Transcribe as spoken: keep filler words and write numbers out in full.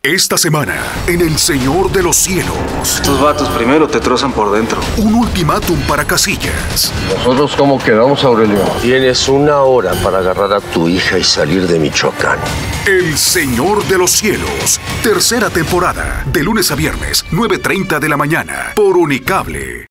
Esta semana, en El Señor de los Cielos. Estos vatos primero te trozan por dentro. Un ultimátum para Casillas. ¿Nosotros cómo quedamos, Aurelio? Tienes una hora para agarrar a tu hija y salir de Michoacán. El Señor de los Cielos. Tercera temporada. De lunes a viernes, nueve treinta de la mañana. Por Unicable.